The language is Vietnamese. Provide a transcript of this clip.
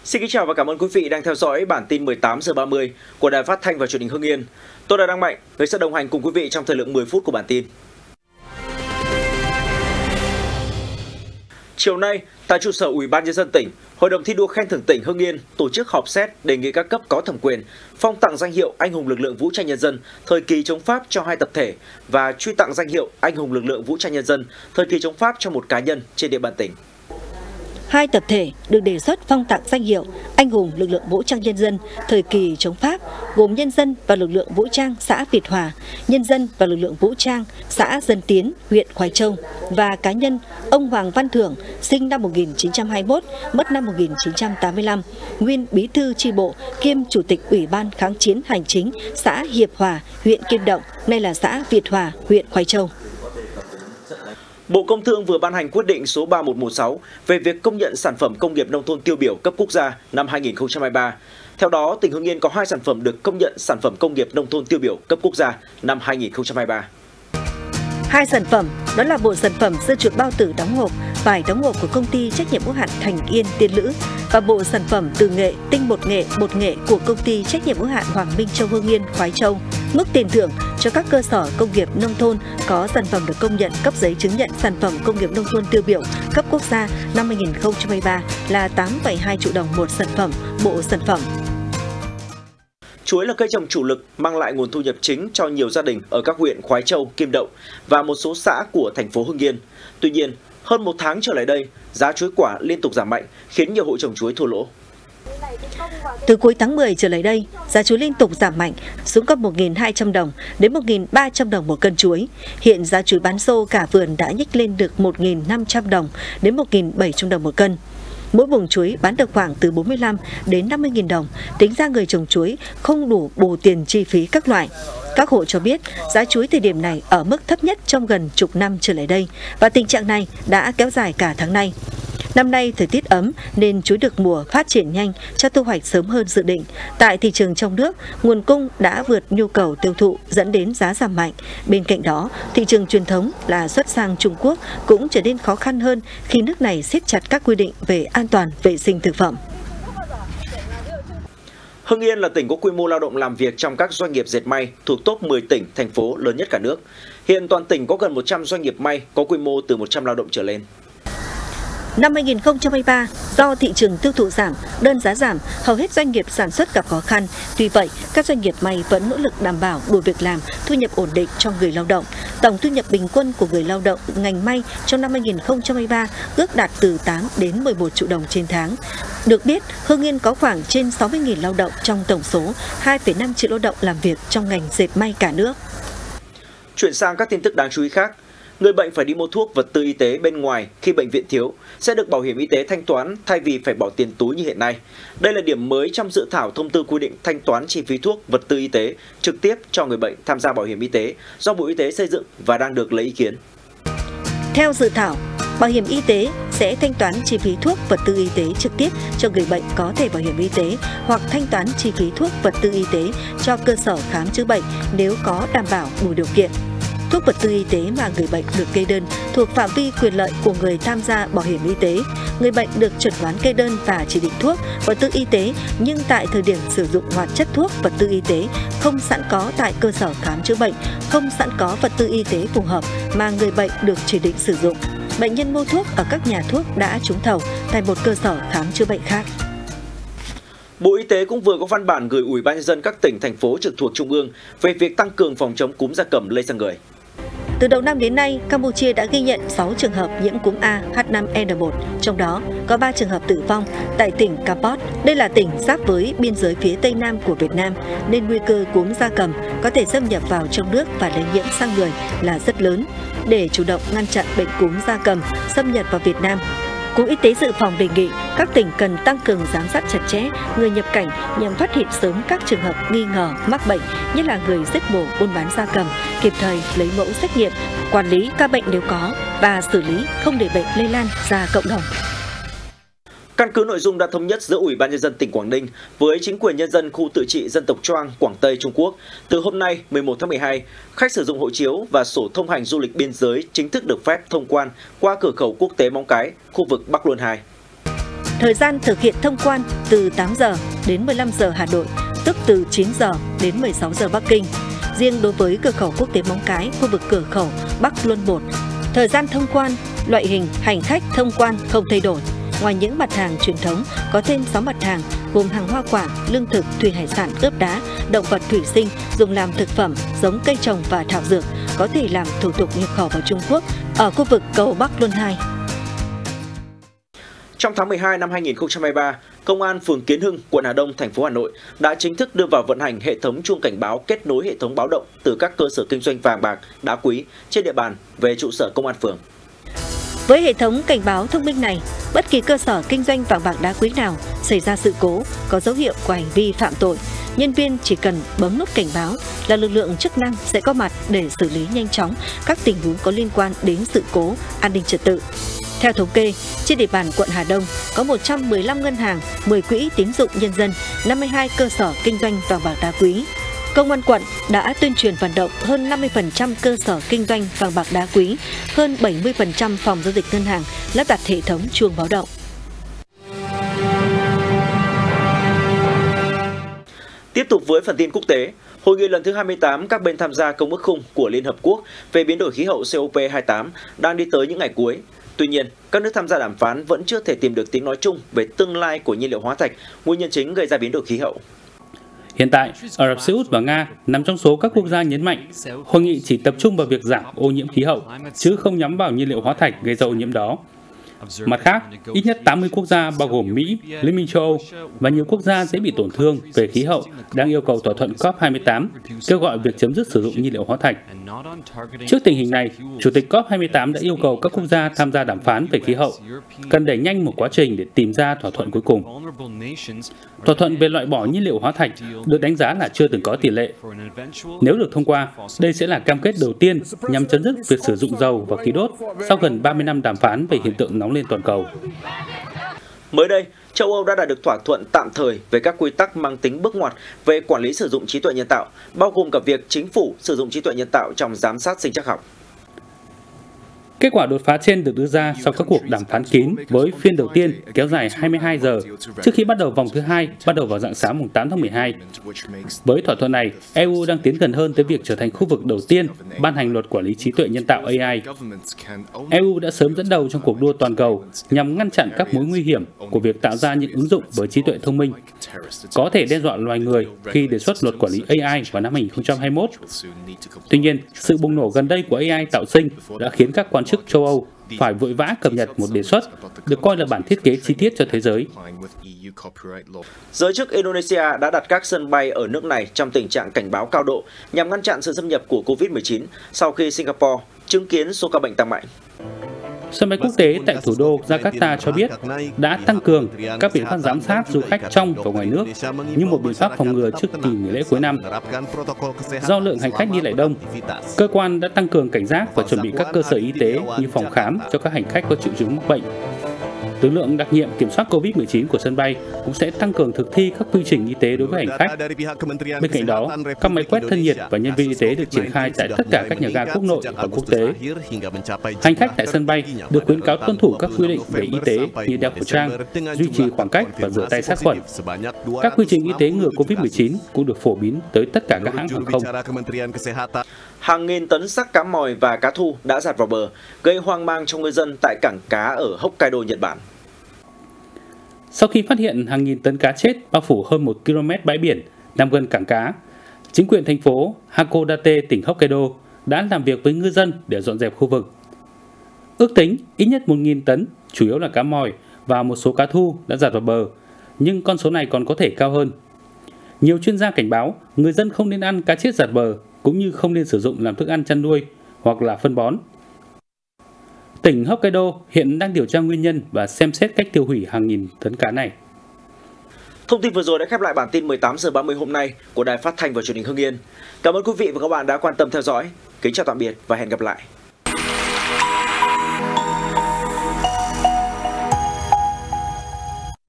Xin kính chào và cảm ơn quý vị đang theo dõi bản tin 18 giờ 30 của Đài Phát thanh và Truyền hình Hưng Yên. Tôi là Đăng Mạnh, người sẽ đồng hành cùng quý vị trong thời lượng 10 phút của bản tin. Chiều nay, tại trụ sở Ủy ban Nhân dân tỉnh, Hội đồng thi đua khen thưởng tỉnh Hưng Yên tổ chức họp xét đề nghị các cấp có thẩm quyền phong tặng danh hiệu Anh hùng lực lượng vũ trang nhân dân thời kỳ chống Pháp cho 2 tập thể và truy tặng danh hiệu Anh hùng lực lượng vũ trang nhân dân thời kỳ chống Pháp cho một cá nhân trên địa bàn tỉnh. 2 tập thể được đề xuất phong tặng danh hiệu Anh hùng lực lượng vũ trang nhân dân thời kỳ chống Pháp gồm nhân dân và lực lượng vũ trang xã Việt Hòa, nhân dân và lực lượng vũ trang xã Dân Tiến, huyện Khoái Châu và cá nhân ông Hoàng Văn Thưởng, sinh năm 1921, mất năm 1985, nguyên bí thư chi bộ kiêm chủ tịch Ủy ban kháng chiến hành chính xã Hiệp Hòa, huyện Kim Động, nay là xã Việt Hòa, huyện Khoái Châu. Bộ Công Thương vừa ban hành quyết định số 3116 về việc công nhận sản phẩm công nghiệp nông thôn tiêu biểu cấp quốc gia năm 2023. Theo đó, tỉnh Hưng Yên có 2 sản phẩm được công nhận sản phẩm công nghiệp nông thôn tiêu biểu cấp quốc gia năm 2023. 2 sản phẩm đó là bộ sản phẩm dưa chuột bao tử đóng hộp, vải đóng hộp của công ty trách nhiệm hữu hạn Thành Yên Tiên Lữ và bộ sản phẩm từ nghệ tinh bột nghệ của công ty trách nhiệm hữu hạn Hoàng Minh Châu Hưng Yên Khoái Châu. Mức tiền thưởng cho các cơ sở công nghiệp nông thôn có sản phẩm được công nhận cấp giấy chứng nhận sản phẩm công nghiệp nông thôn tiêu biểu cấp quốc gia năm 2023 là 8,2 triệu đồng một sản phẩm, bộ sản phẩm. Chuối là cây trồng chủ lực mang lại nguồn thu nhập chính cho nhiều gia đình ở các huyện Khoái Châu, Kim Động và một số xã của thành phố Hưng Yên. Tuy nhiên, hơn 1 tháng trở lại đây, giá chuối quả liên tục giảm mạnh khiến nhiều hộ trồng chuối thua lỗ. Từ cuối tháng 10 trở lại đây, giá chuối liên tục giảm mạnh xuống còn 1.200 đồng đến 1.300 đồng một cân chuối. Hiện giá chuối bán xô cả vườn đã nhích lên được 1.500 đồng đến 1.700 đồng một cân. Mỗi buồng chuối bán được khoảng từ 45 đến 50.000 đồng, tính ra người trồng chuối không đủ bù tiền chi phí các loại. Các hộ cho biết giá chuối thời điểm này ở mức thấp nhất trong gần chục năm trở lại đây và tình trạng này đã kéo dài cả tháng nay. Năm nay thời tiết ấm nên chuối được mùa phát triển nhanh, cho thu hoạch sớm hơn dự định. Tại thị trường trong nước, nguồn cung đã vượt nhu cầu tiêu thụ dẫn đến giá giảm mạnh. Bên cạnh đó, thị trường truyền thống là xuất sang Trung Quốc cũng trở nên khó khăn hơn khi nước này siết chặt các quy định về an toàn vệ sinh thực phẩm. Hưng Yên là tỉnh có quy mô lao động làm việc trong các doanh nghiệp dệt may thuộc top 10 tỉnh, thành phố lớn nhất cả nước. Hiện toàn tỉnh có gần 100 doanh nghiệp may có quy mô từ 100 lao động trở lên. Năm 2023, do thị trường tiêu thụ giảm, đơn giá giảm, hầu hết doanh nghiệp sản xuất gặp khó khăn. Tuy vậy, các doanh nghiệp may vẫn nỗ lực đảm bảo đủ việc làm, thu nhập ổn định cho người lao động. Tổng thu nhập bình quân của người lao động ngành may trong năm 2023 ước đạt từ 8 đến 11 triệu đồng trên tháng. Được biết, Hưng Yên có khoảng trên 60.000 lao động trong tổng số 2,5 triệu lao động làm việc trong ngành dệt may cả nước. Chuyển sang các tin tức đáng chú ý khác. Người bệnh phải đi mua thuốc vật tư y tế bên ngoài khi bệnh viện thiếu sẽ được bảo hiểm y tế thanh toán thay vì phải bỏ tiền túi như hiện nay. Đây là điểm mới trong dự thảo thông tư quy định thanh toán chi phí thuốc vật tư y tế trực tiếp cho người bệnh tham gia bảo hiểm y tế do Bộ Y tế xây dựng và đang được lấy ý kiến. Theo dự thảo, bảo hiểm y tế sẽ thanh toán chi phí thuốc vật tư y tế trực tiếp cho người bệnh có thẻ bảo hiểm y tế hoặc thanh toán chi phí thuốc vật tư y tế cho cơ sở khám chữa bệnh nếu có đảm bảo đủ điều kiện. Thuốc vật tư y tế mà người bệnh được kê đơn thuộc phạm vi quyền lợi của người tham gia bảo hiểm y tế. Người bệnh được chẩn đoán kê đơn và chỉ định thuốc vật tư y tế nhưng tại thời điểm sử dụng hoạt chất thuốc vật tư y tế không sẵn có tại cơ sở khám chữa bệnh, không sẵn có vật tư y tế phù hợp mà người bệnh được chỉ định sử dụng. Bệnh nhân mua thuốc ở các nhà thuốc đã trúng thầu tại một cơ sở khám chữa bệnh khác. Bộ Y tế cũng vừa có văn bản gửi Ủy ban Nhân dân các tỉnh, thành phố trực thuộc Trung ương về việc tăng cường phòng chống cúm gia cầm lây sang người. Từ đầu năm đến nay, Campuchia đã ghi nhận 6 trường hợp nhiễm cúm A H5N1, trong đó có 3 trường hợp tử vong tại tỉnh Kampot. Đây là tỉnh giáp với biên giới phía tây nam của Việt Nam, nên nguy cơ cúm gia cầm có thể xâm nhập vào trong nước và lây nhiễm sang người là rất lớn. Để chủ động ngăn chặn bệnh cúm gia cầm xâm nhập vào Việt Nam, Cục Y tế Dự phòng đề nghị các tỉnh cần tăng cường giám sát chặt chẽ người nhập cảnh nhằm phát hiện sớm các trường hợp nghi ngờ mắc bệnh, nhất là người giết mổ buôn bán gia cầm, kịp thời lấy mẫu xét nghiệm, quản lý ca bệnh nếu có và xử lý không để bệnh lây lan ra cộng đồng. Căn cứ nội dung đã thống nhất giữa Ủy ban Nhân dân tỉnh Quảng Ninh với chính quyền nhân dân khu tự trị dân tộc Choang, Quảng Tây, Trung Quốc, từ hôm nay 11 tháng 12, khách sử dụng hộ chiếu và sổ thông hành du lịch biên giới chính thức được phép thông quan qua cửa khẩu quốc tế Móng Cái, khu vực Bắc Luân II. Thời gian thực hiện thông quan từ 8 giờ đến 15 giờ Hà Nội, tức từ 9 giờ đến 16 giờ Bắc Kinh. Riêng đối với cửa khẩu quốc tế Móng Cái, khu vực cửa khẩu Bắc Luân 1, thời gian thông quan, loại hình hành khách thông quan không thay đổi. Ngoài những mặt hàng truyền thống, có thêm 6 mặt hàng gồm hàng hoa quả, lương thực, thủy hải sản, ướp đá, động vật thủy sinh dùng làm thực phẩm, giống cây trồng và thảo dược, có thể làm thủ tục nhập khẩu vào Trung Quốc ở khu vực cầu Bắc Luân 2. Trong tháng 12 năm 2023, Công an phường Kiến Hưng, quận Hà Đông, thành phố Hà Nội đã chính thức đưa vào vận hành hệ thống chuông cảnh báo kết nối hệ thống báo động từ các cơ sở kinh doanh vàng bạc, đá quý trên địa bàn về trụ sở công an phường. Với hệ thống cảnh báo thông minh này, bất kỳ cơ sở kinh doanh vàng bạc đá quý nào xảy ra sự cố, có dấu hiệu của hành vi phạm tội, nhân viên chỉ cần bấm nút cảnh báo là lực lượng chức năng sẽ có mặt để xử lý nhanh chóng các tình huống có liên quan đến sự cố an ninh trật tự. Theo thống kê, trên địa bàn quận Hà Đông có 115 ngân hàng, 10 quỹ tín dụng nhân dân, 52 cơ sở kinh doanh vàng bạc đá quý. Công an quận đã tuyên truyền vận động hơn 50% cơ sở kinh doanh vàng bạc đá quý, hơn 70% phòng giao dịch ngân hàng lắp đặt hệ thống chuông báo động. Tiếp tục với phần tin quốc tế, hội nghị lần thứ 28 các bên tham gia Công ước Khung của Liên Hợp Quốc về biến đổi khí hậu COP28 đang đi tới những ngày cuối. Tuy nhiên, các nước tham gia đàm phán vẫn chưa thể tìm được tiếng nói chung về tương lai của nhiên liệu hóa thạch, nguyên nhân chính gây ra biến đổi khí hậu. Hiện tại, Ả Rập Xê Út và Nga nằm trong số các quốc gia nhấn mạnh hội nghị chỉ tập trung vào việc giảm ô nhiễm khí hậu, chứ không nhắm vào nhiên liệu hóa thạch gây ra ô nhiễm đó. Mặt khác, ít nhất 80 quốc gia bao gồm Mỹ, Liên minh châu Âu và nhiều quốc gia dễ bị tổn thương về khí hậu đang yêu cầu thỏa thuận COP28 kêu gọi việc chấm dứt sử dụng nhiên liệu hóa thạch. Trước tình hình này, Chủ tịch COP28 đã yêu cầu các quốc gia tham gia đàm phán về khí hậu cần đẩy nhanh một quá trình để tìm ra thỏa thuận cuối cùng. Thỏa thuận về loại bỏ nhiên liệu hóa thạch được đánh giá là chưa từng có tiền lệ. Nếu được thông qua, đây sẽ là cam kết đầu tiên nhằm chấm dứt việc sử dụng dầu và khí đốt sau gần 30 năm đàm phán về hiện tượng nóng lên toàn cầu. Mới đây, châu Âu đã đạt được thỏa thuận tạm thời về các quy tắc mang tính bước ngoặt về quản lý sử dụng trí tuệ nhân tạo, bao gồm cả việc chính phủ sử dụng trí tuệ nhân tạo trong giám sát sinh trắc học. Kết quả đột phá trên được đưa ra sau các cuộc đàm phán kín với phiên đầu tiên kéo dài 22 giờ trước khi bắt đầu vòng thứ hai bắt đầu vào rạng sáng mùng 8 tháng 12. Với thỏa thuận này, EU đang tiến gần hơn tới việc trở thành khu vực đầu tiên ban hành luật quản lý trí tuệ nhân tạo AI. EU đã sớm dẫn đầu trong cuộc đua toàn cầu nhằm ngăn chặn các mối nguy hiểm của việc tạo ra những ứng dụng với trí tuệ thông minh, có thể đe dọa loài người khi đề xuất luật quản lý AI vào năm 2021. Tuy nhiên, sự bùng nổ gần đây của AI tạo sinh đã khiến các quan chức châu Âu phải vội vã cập nhật một đề xuất được coi là bản thiết kế chi tiết cho thế giới. Giới chức Indonesia đã đặt các sân bay ở nước này trong tình trạng cảnh báo cao độ nhằm ngăn chặn sự xâm nhập của COVID-19 sau khi Singapore chứng kiến số ca bệnh tăng mạnh. Sân bay quốc tế tại thủ đô Jakarta cho biết đã tăng cường các biện pháp giám sát du khách trong và ngoài nước như một biện pháp phòng ngừa trước kỳ nghỉ lễ cuối năm. Do lượng hành khách đi lại đông, cơ quan đã tăng cường cảnh giác và chuẩn bị các cơ sở y tế như phòng khám cho các hành khách có triệu chứng mắc bệnh. Lực lượng đặc nhiệm kiểm soát COVID-19 của sân bay cũng sẽ tăng cường thực thi các quy trình y tế đối với hành khách. Bên cạnh đó, các máy quét thân nhiệt và nhân viên y tế được triển khai tại tất cả các nhà ga quốc nội và quốc tế. Hành khách tại sân bay được khuyến cáo tuân thủ các quy định về y tế như đeo khẩu trang, duy trì khoảng cách và rửa tay sát khuẩn. Các quy trình y tế ngừa COVID-19 cũng được phổ biến tới tất cả các hãng hàng không. Hàng nghìn tấn xác cá mòi và cá thu đã dạt vào bờ, gây hoang mang cho ngư dân tại cảng cá ở Hokkaido, Nhật Bản. Sau khi phát hiện hàng nghìn tấn cá chết bao phủ hơn 1 km bãi biển nằm gần cảng cá, chính quyền thành phố Hakodate, tỉnh Hokkaido đã làm việc với ngư dân để dọn dẹp khu vực. Ước tính ít nhất 1.000 tấn, chủ yếu là cá mòi và một số cá thu đã dạt vào bờ, nhưng con số này còn có thể cao hơn. Nhiều chuyên gia cảnh báo người dân không nên ăn cá chết dạt bờ, cũng như không nên sử dụng làm thức ăn chăn nuôi hoặc là phân bón. Tỉnh Hokkaido hiện đang điều tra nguyên nhân và xem xét cách tiêu hủy hàng nghìn tấn cá này. Thông tin vừa rồi đã khép lại bản tin 18 giờ 30 hôm nay của Đài Phát thanh và Truyền hình Hưng Yên. Cảm ơn quý vị và các bạn đã quan tâm theo dõi. Kính chào tạm biệt và hẹn gặp lại.